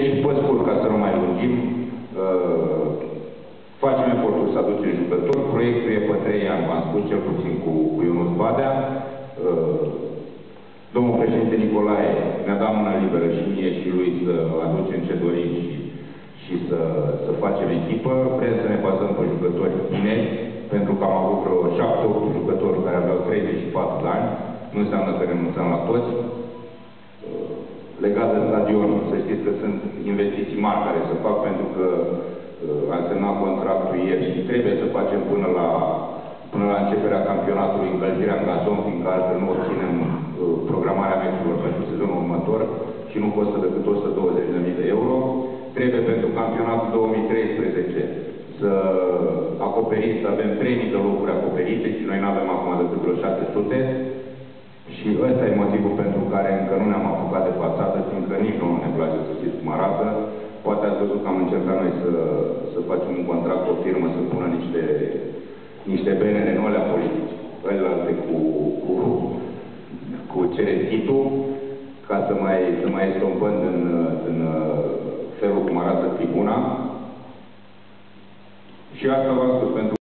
Pe scurt, ca să nu mai lungim, facem efortul să aducem jucători. Proiectul e pe 3 ani, v-am spus, cel puțin cu Ionuț Badea. Domnul președinte Nicolae ne-a dat mână liberă și mie și lui să aducem ce dorim și să facem echipă. Vrem să ne bazăm pe jucători tineri, pentru că am avut vreo 7-8 jucători care aveau 34 de ani. Nu înseamnă că renunțăm la toți. Legat de stadion, să știți că sunt investiții mari care se fac, pentru că a semnat contractul ieri și trebuie să facem până la începerea campionatului încălzirea în gazon, fiindcă altfel nu obținem programarea meciurilor pentru sezonul următor și nu costă decât 120.000 de euro. Trebuie pentru campionatul 2013 să acoperim, să avem 3.000 de locuri acoperite și noi nu avem acum decât vreo 600. Și ăsta e motivul pentru care încă nu ne-am apucat de fațadă, fiindcă nici nu ne place să știți cum arată. Poate ați văzut că am încercat noi să facem un contract cu o firmă, să pună niște benere, nu alea politici, alte cu cerețitul, ca să mai estompăm în felul cum arată tribuna. Și asta v-am spus, pentru